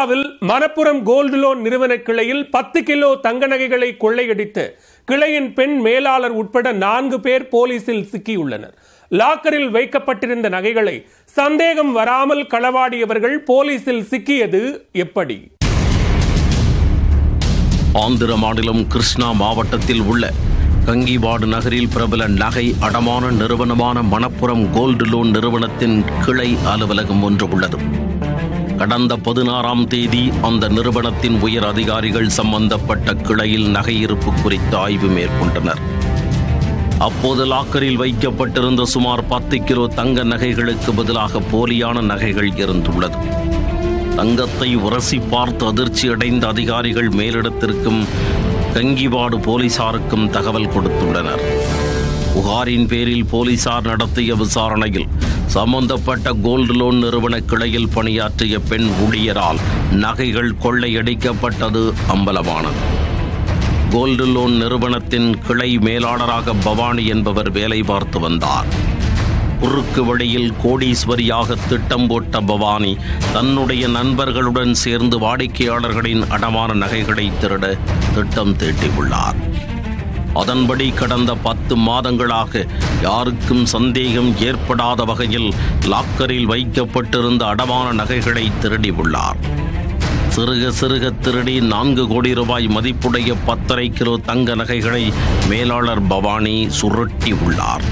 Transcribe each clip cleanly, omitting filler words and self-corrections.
Manappuram gold loan நிறுவன கிளையில் 10 kilo தங்க நகைகளை கொள்ளையடித்து கிளையின் பெண் மேலாளர் உட்பட 4 பேர் போலீசில் சிக்கியுள்ளனர். லாக்கரில் வைக்கப்பட்டிருந்த நகைகளை சந்தேகம் வராமல் களவாடியவர்கள் போலீசில் சிக்கியது எப்படி? ஆந்திர மாநிலம் கிருஷ்ணா மாவட்டத்தில் உள்ள கங்கிவாடு நகரில் பிரபல நகை அடமான நிறுவனமான மணப்புரம் கோல்டு லோன் நிறுவனத்தின் கிளை அலுவலகம் ஒன்று உள்ளது. கடந்த 16ஆம் தேதி அந்த நிறுவனத்தின் உயர் அதிகாரிகள் சம்பந்தப்பட்ட கிளையில் நகை இருப்பு குறித்து ஆய்வு மேற்கொண்டனர். அப்போது லாக்கரில் வைக்கப்பட்டிருந்த சுமார் 10 கிலோ தங்க நகைகளுக்கு பதிலாக போலியான நகைகள் இருந்துள்ளது. தங்கத்தை உரசி பார்த்து அதிர்ச்சி அடைந்த அதிகாரிகள் மேலிடத்திற்கும் கங்கிவாடு போலீசாருக்கும் தகவல் கொடுத்துள்ளனர். புகாரின் பேரில் போலீசார் நடத்திய விசாரணையில் சம்பந்தப்பட்ட கோல்டு லோன் நிறுவன கிளையில் பணியாற்றிய பெண் ஊழியரால் நகைகள் கொள்ளையடிக்கப்பட்டது அம்பலமானது. கோல்டு லோன் நிறுவனத்தின் கிளை மேலாளராக பவானி என்பவர் வேலை பார்த்து வந்தார். குறுக்கு வழியில் கோடீஸ்வரியாக திட்டம் போட்ட பவானி தன்னுடைய நண்பர்களுடன் சேர்ந்து வாடிக்கையாளர்களின் அடமான நகைகளை திருட திட்டம் தீட்டியுள்ளார். அதன்படி கடந்த 10 மாதங்களாக யாருக்கும் சந்தேகம் ஏற்படாத வகையில் லாக்கரில் வைக்கப்பட்டிருந்த அடமான நகைகளை திருடியுள்ளார். சிறுக திருடி 4 கோடி ரூபாய் மதிப்புடைய 10.5 கிலோ தங்க நகைகளை மேலாளர் பவானி சுருட்டி உள்ளார்.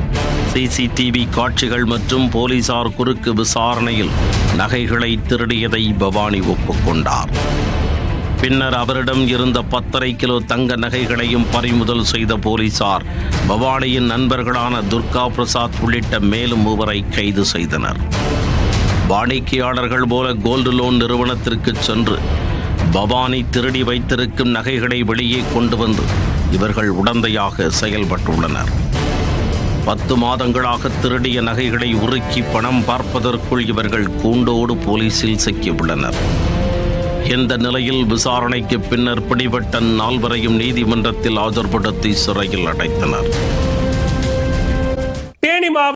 சிசிடிவி காட்சிகள் மற்றும் போலீசார் குறுக்கு விசாரணையில் நகைகளை திருடியதை பவானி ஒப்புக்கொண்டார். பின்னர் அவரிடம் இருந்த 10.5 கிலோ தங்க நகைகளையும் பறிமுதல் செய்த போலீசார் பவானியின் நண்பர்களான துர்கா பிரசாத் உள்ளிட்ட மேலும் 3 கைது செய்தனர். வாடிக்கையாளர்கள் போல கோல்டு லோன் நிறுவனத்திற்கு சென்று பவானி திருடி வைத்திருக்கும் நகைகளை வெளியே கொண்டு வந்து இவர்கள் உடந்தையாக செயல்பட்டுள்ளனர். 10 மாதங்களாக திருடிய நகைகளை உருக்கி பணம் பார்ப்பதற்குள் இவர்கள் கூண்டோடு போலீசில் சிக்கியுள்ளனர். இந்த நிலையில் விசாரணைக்கு பின்னர் பிடிபட்ட 4 நீதிமன்றத்தில் ஆஜர்படுத்தி சிறையில் அடைத்தனர்.